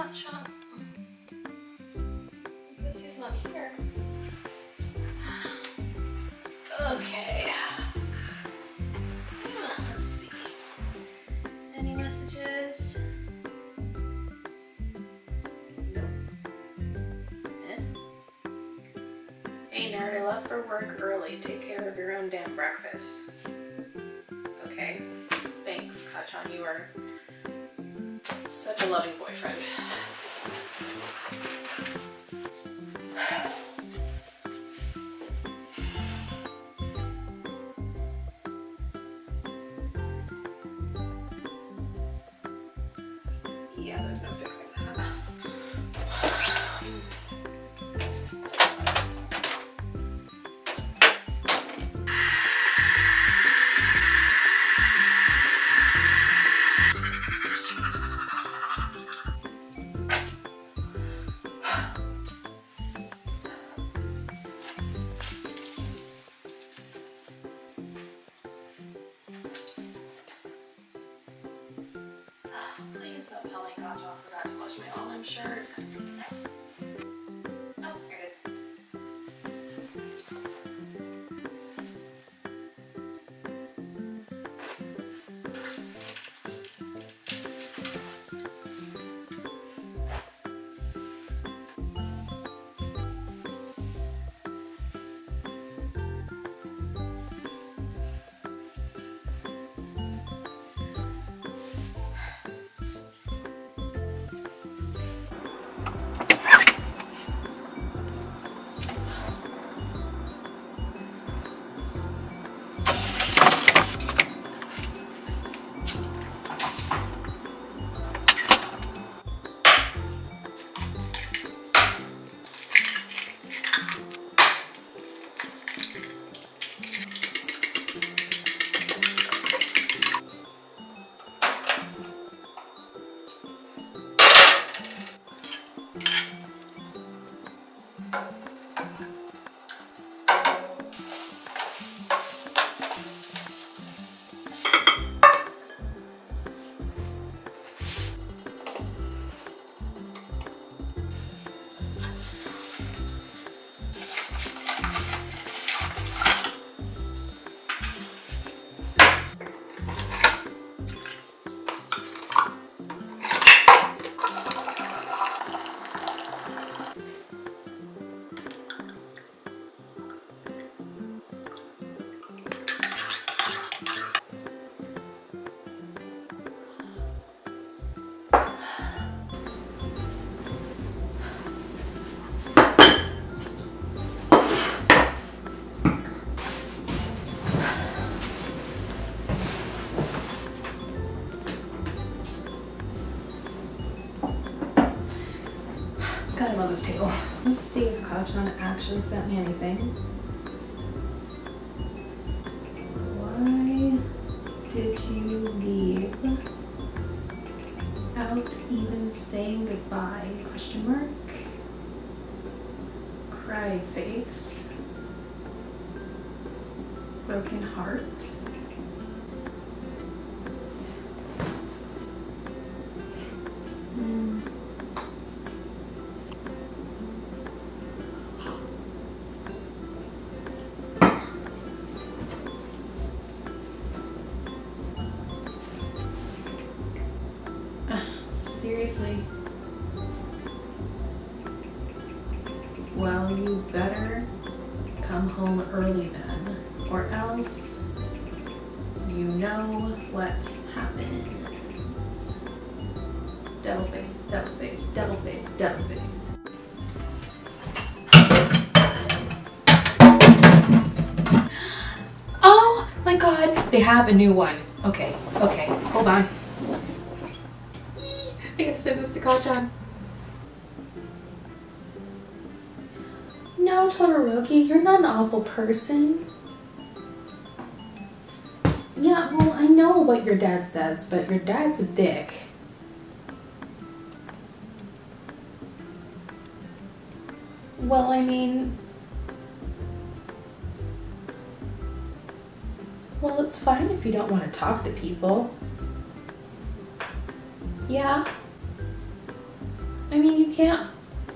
Kacha. I guess he's not here. Okay. Let's see. Any messages? Nope. Hey nerd, I left for work early. Take care of your own damn breakfast. Okay. Thanks, Kachan. You are such a loving boyfriend. Yeah, there's no fixing that. Please don't tell me Kacha forgot to wash my olive shirt. Oh, here it is. God, I love this table. Let's see if Kachan actually sent me anything. Why did you leave without even saying goodbye? Question mark. Cry face. Broken heart. Seriously? Well, you better come home early then, or else you know what happens. Devil face, devil face, devil face, devil face. Oh my god, they have a new one. Okay, hold on. I gotta send this to Kachan. No, Todoroki, you're not an awful person. Yeah, well, I know what your dad says, but your dad's a dick. Well, I mean... Well, it's fine if you don't want to talk to people. Yeah. I mean, you can't.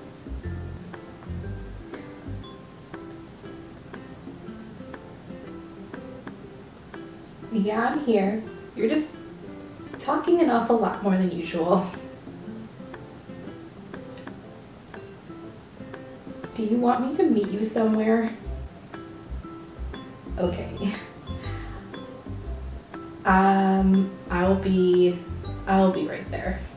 Yeah, I'm here. You're just talking an awful lot more than usual. Do you want me to meet you somewhere? Okay. I'll be right there.